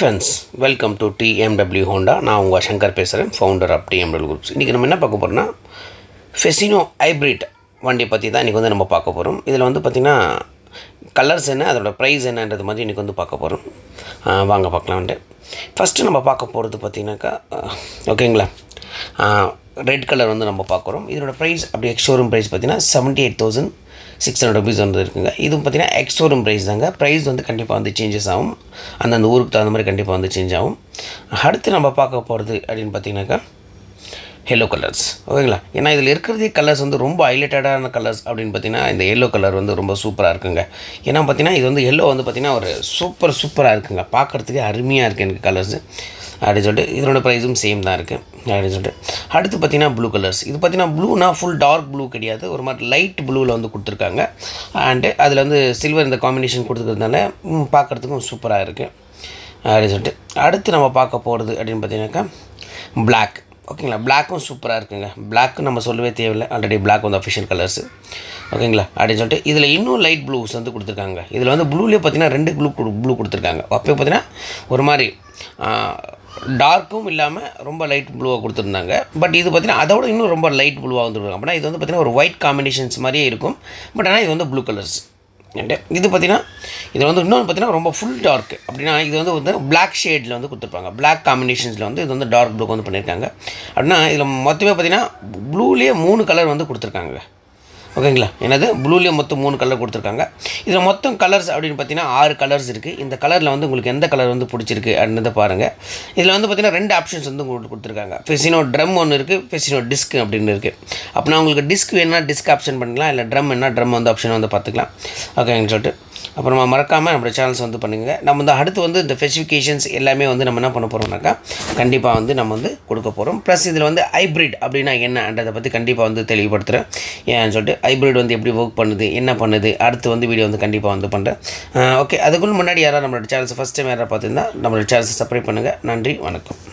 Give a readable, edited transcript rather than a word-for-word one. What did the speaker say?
Friends, welcome to TMW Honda. நான் உங்கள் சங்கர் பேசுகிறேன், ஃபவுண்டர் ஆஃப் TMW Groups. இன்றைக்கி நம்ம என்ன பார்க்க போகிறோம்னா Fascino ஹைப்ரிட் வண்டியை பற்றி தான் இன்றைக்கி வந்து நம்ம பார்க்க போகிறோம். இதில் வந்து பார்த்திங்கன்னா கலர்ஸ் என்ன, அதோட ப்ரைஸ் என்னன்றது மாதிரி இன்றைக்கி வந்து பார்க்க போகிறோம். வாங்க பார்க்கலான்ட்டு. ஃபஸ்ட்டு நம்ம பார்க்க போகிறது பார்த்திங்கனாக்கா ஓகேங்களா, ரெட் கலர் வந்து நம்ம பார்க்குறோம். இதோட ப்ரைஸ் அப்படி எக்ஸ்ஷோரூம் ப்ரைஸ் பார்த்திங்கன்னா 78,600 rupees வந்து இருக்குங்க. இதுவும் பார்த்திங்கன்னா எக்ஸ்ஷோரூம் ப்ரைஸ் தாங்க. ப்ரைஸ் வந்து கண்டிப்பாக வந்து சேஞ்சஸ் ஆகும், அந்தந்த ஊருக்கு தகுந்த மாதிரி கண்டிப்பாக வந்து சேஞ்ச் ஆகும். அடுத்து நம்ம பார்க்க போகிறது அப்படின்னு பார்த்திங்கனாக்கா எல்லோ கலர்ஸ். ஓகேங்களா, ஏன்னா இதில் இருக்கிறதே கலர்ஸ் வந்து ரொம்ப ஹைலைட்டடான கலர்ஸ் அப்படின்னு பார்த்திங்கன்னா இந்த எல்லோ கலர் வந்து ரொம்ப சூப்பராக இருக்குங்க. ஏன்னா பார்த்திங்கன்னா இது வந்து எல்லோ வந்து பார்த்திங்கன்னா ஒரு சூப்பராக இருக்குங்க, பார்க்குறதுக்கே அருமையாக இருக்குது எனக்கு கலர்ஸு அப்படின்னு சொல்லிட்டு. இதனோட ப்ரைஸும் சேம் தான் இருக்குது அப்படின்னு சொல்லிட்டு. அடுத்து பார்த்திங்கன்னா ப்ளூ கலர்ஸ். இது பார்த்திங்கன்னா ப்ளூனா ஃபுல் டார்க் ப்ளூ கிடையாது, ஒரு மாதிரி லைட் ப்ளூவில் வந்து கொடுத்துருக்காங்க. அண்டு அதில் வந்து சில்வர் இந்த காம்பினேஷன் கொடுத்துக்கிறதுனால பார்க்குறதுக்கும் சூப்பராக இருக்குது அப்படின்னு சொல்லிட்டு. அடுத்து நம்ம பார்க்க போகிறது அப்படின்னு பார்த்திங்கனாக்கா பிளாக். ஓகேங்களா, பிளாக்கும் சூப்பராக இருக்குங்க. பிளாக்கு நம்ம சொல்லவே தேவையில்லை, ஆல்ரெடி பிளாக் வந்து அஃபிஷியல் கலர்ஸு. ஓகேங்களா, அப்படின்னு சொல்லிட்டு இதில் இன்னும் லைட் ப்ளூஸ் வந்து கொடுத்துருக்காங்க. இதில் வந்து ப்ளூலேயே பார்த்திங்கன்னா 2 ப்ளூ கொடுத்துருக்காங்க. அப்போ பார்த்திங்கன்னா ஒரு மாதிரி டார்க்கும் இல்லாமல் ரொம்ப லைட் ப்ளூவாக கொடுத்துருந்தாங்க. பட் இது பார்த்திங்கன்னா அதோட இன்னும் ரொம்ப லைட் ப்ளூவாக வந்துருக்காங்க. அப்படின்னா இது வந்து பார்த்திங்கன்னா ஒரு ஒயிட் காம்பினேஷன்ஸ் மாதிரியே இருக்கும். பட் ஆனால் இது வந்து ப்ளூ கலர்ஸ். இது பார்த்திங்கன்னா இது வந்து இன்னொன்று பார்த்திங்கன்னா ரொம்ப ஃபுல் டார்க். அப்படின்னா இது வந்து பிளாக் ஷேடில் வந்து கொடுத்துருப்பாங்க. பிளாக் காம்பினேஷன்ஸில் வந்து இது வந்து டார்க் ப்ளூ வந்து பண்ணியிருக்காங்க. அப்படின்னா இதில் மொத்தமே பார்த்திங்கன்னா ப்ளூலேயே 3 கலர் வந்து கொடுத்துருக்காங்க. ஓகேங்களா, என்னது ப்ளூலேயே மொத்தம் 3 கலர் கொடுத்துருக்காங்க. இதில் மொத்தம் கலர்ஸ் அப்படின்னு பார்த்தீங்கன்னா 6 கலர்ஸ் இருக்குது. இந்த கலரில் வந்து உங்களுக்கு எந்த கலர் வந்து பிடிச்சிருக்கு அப்படின்றத பாருங்கள். இதில் வந்து பார்த்திங்கன்னா 2 ஆப்ஷன்ஸ் வந்து உங்களுக்கு கொடுத்துருக்காங்க. ஃபெசினோ ட்ரம் ஒன்று இருக்குது, ஃபெசினோ டிஸ்க் அப்படின்னு இருக்குது. அப்படின்னா உங்களுக்கு டிஸ்க் வேணுன்னா டிஸ்க் ஆப்ஷன் பண்ணிக்கலாம், இல்லை ட்ரம் என்ன ட்ரம் வந்து ஆப்ஷன் வந்து பார்த்துக்கலாம். ஓகேன்னு சொல்லிட்டு அப்புறமா மறக்காமல் நம்மளோட சேனல்ஸ் வந்து பண்ணுங்கள். நம்ம வந்து அடுத்து வந்து இந்த ஸ்பெசிஃபிகேஷன்ஸ் எல்லாமே வந்து நம்ம என்ன பண்ண போகிறோம்னாக்கா கண்டிப்பாக வந்து நம்ம வந்து கொடுக்க போகிறோம். ப்ளஸ் இதில் வந்து ஹைப்ரிட் அப்படின்னா என்னன்றதை பற்றி கண்டிப்பாக வந்து தெளிவுபடுத்துகிறேன். ஏன்னு சொல்லிட்டு ஹைப்ரிட் வந்து எப்படி ஒர்க் பண்ணுது, என்ன பண்ணுது, அடுத்து வந்து வீடியோ வந்து கண்டிப்பாக வந்து பண்ணுறேன். ஓகே, அதுக்குள்ள முன்னாடி யாராவது நம்மளோட சேனல்ஸ் ஃபஸ்ட் டைம் யாராவது பார்த்துருந்தா நம்மளோட சேனல்ஸை சப்ஸ்கிரைப் பண்ணுங்கள். நன்றி, வணக்கம்.